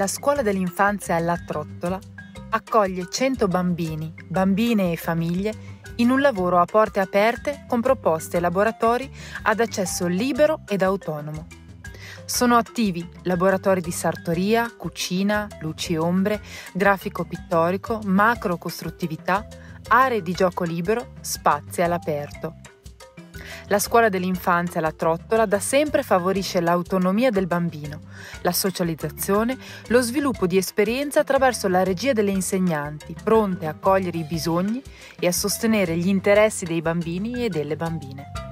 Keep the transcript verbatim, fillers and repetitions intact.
La scuola dell'infanzia La Trottola accoglie cento bambini, bambine e famiglie in un lavoro a porte aperte con proposte e laboratori ad accesso libero ed autonomo. Sono attivi laboratori di sartoria, cucina, luci e ombre, grafico pittorico, macro costruttività, aree di gioco libero, spazi all'aperto. La scuola dell'infanzia La Trottola da sempre favorisce l'autonomia del bambino, la socializzazione, lo sviluppo di esperienze attraverso la regia delle insegnanti, pronte a cogliere i bisogni e a sostenere gli interessi dei bambini e delle bambine.